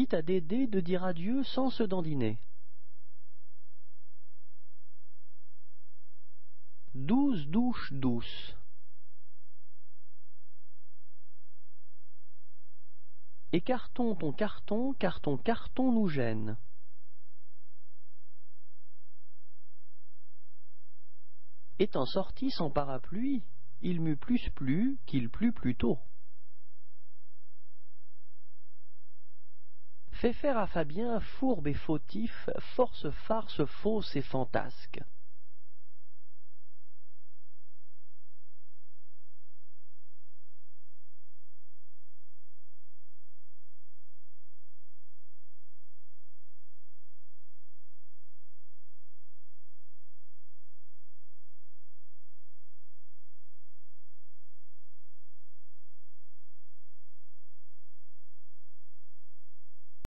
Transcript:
dit à Dédé de dire adieu sans se dandiner. 12 douches douces. Écartons ton carton, car ton carton nous gêne. Étant sorti sans parapluie, il m'eût plus plu qu'il plut plus tôt. Fais faire à Fabien, fourbe et fautif, force farce fausse et fantasque.